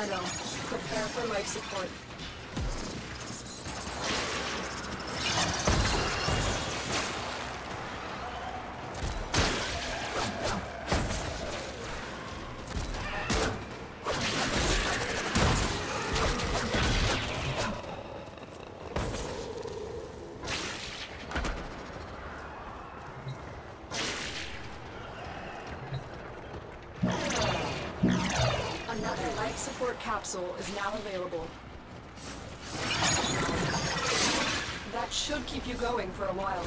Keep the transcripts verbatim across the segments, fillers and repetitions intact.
Tenno. Prepare for life support. Another life support capsule is now available. That should keep you going for a while.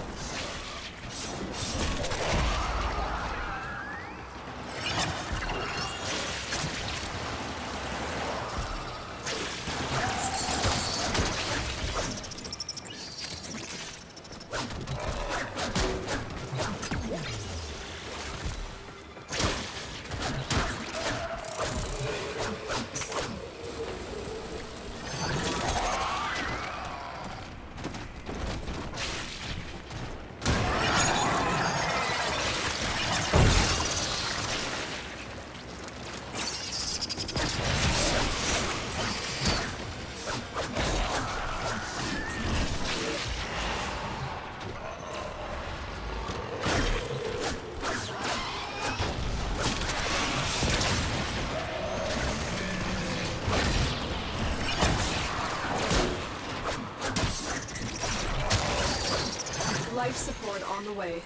Life support on the way.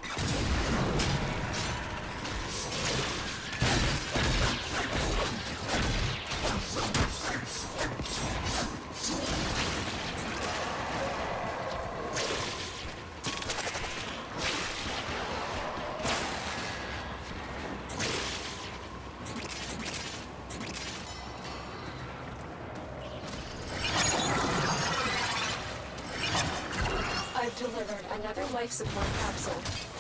I've delivered another life support capsule.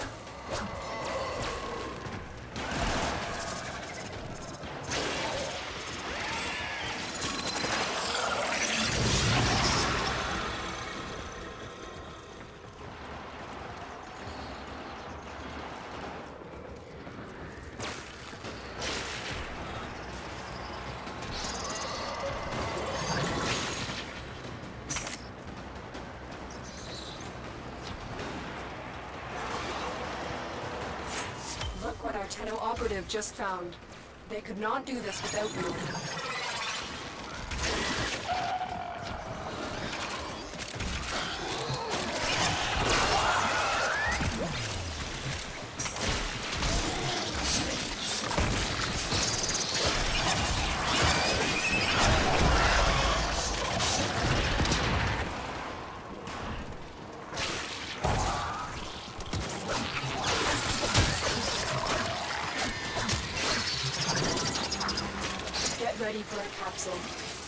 Look what our Tenno operative just found. They could not do this without you. Get ready for a capsule.